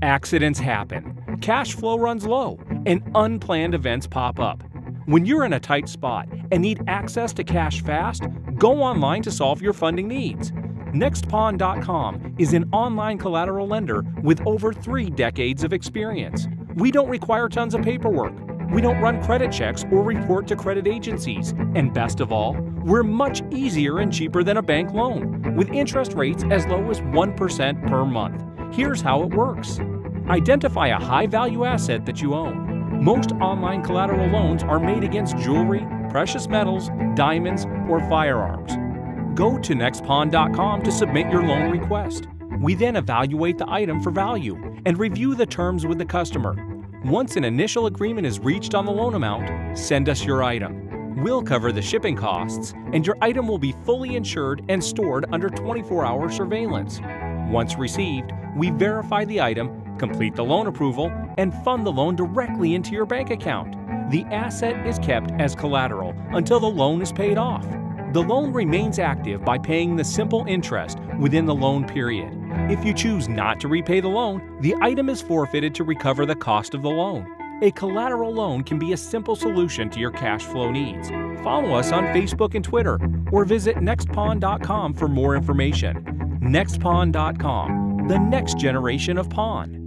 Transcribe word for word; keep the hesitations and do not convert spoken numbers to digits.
Accidents happen, cash flow runs low, and unplanned events pop up. When you're in a tight spot and need access to cash fast, go online to solve your funding needs. Next Pawn dot com is an online collateral lender with over three decades of experience. We don't require tons of paperwork. We don't run credit checks or report to credit agencies. And best of all, we're much easier and cheaper than a bank loan, with interest rates as low as one percent per month. Here's how it works. Identify a high-value asset that you own. Most online collateral loans are made against jewelry, precious metals, diamonds, or firearms. Go to Next Pawn dot com to submit your loan request. We then evaluate the item for value and review the terms with the customer. Once an initial agreement is reached on the loan amount, send us your item. We'll cover the shipping costs, and your item will be fully insured and stored under twenty-four hour surveillance. Once received, we verify the item, complete the loan approval, and fund the loan directly into your bank account. The asset is kept as collateral until the loan is paid off. The loan remains active by paying the simple interest within the loan period. If you choose not to repay the loan, the item is forfeited to recover the cost of the loan. A collateral loan can be a simple solution to your cash flow needs. Follow us on Facebook and Twitter, or visit Next Pawn dot com for more information. Next Pawn dot com, the next generation of pawn.